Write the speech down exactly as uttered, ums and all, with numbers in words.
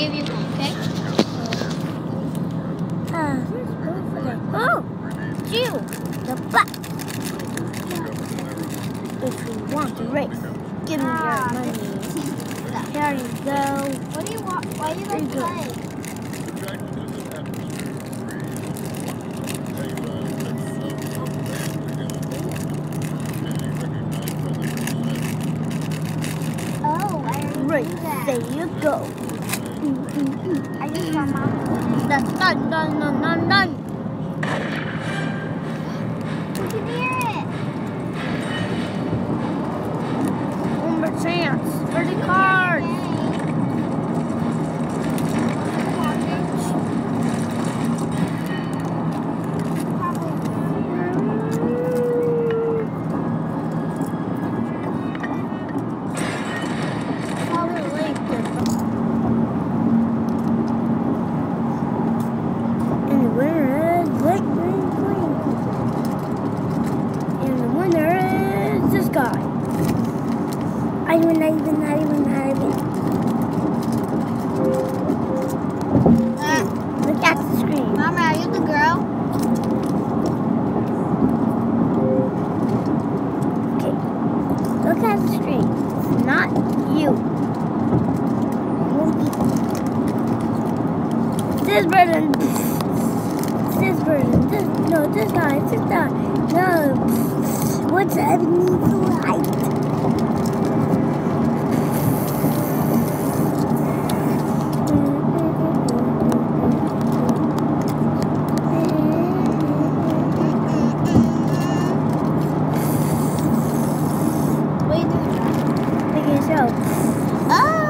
give you one, okay? Uh, oh, you, the butt. If you want to race, give me Ah, your money. Here you go. What do you want? Why do you like Here you play? Oh, I already Right, knew that. there you go. Mm, mm, mm. I just saw Mom. That's done, done, done, done, done. You can hear it. One more chance for the cards. And the winner is Blake Green Green. And the winner is this guy. I even, not even, not even, not even. Uh, Look at the screen. Mama, are you the girl? Okay. Look at the screen. It's not you. This person. This person. This, no, this guy. This guy. No. What's underneath the light? What are you doing? Look at yourself. Oh!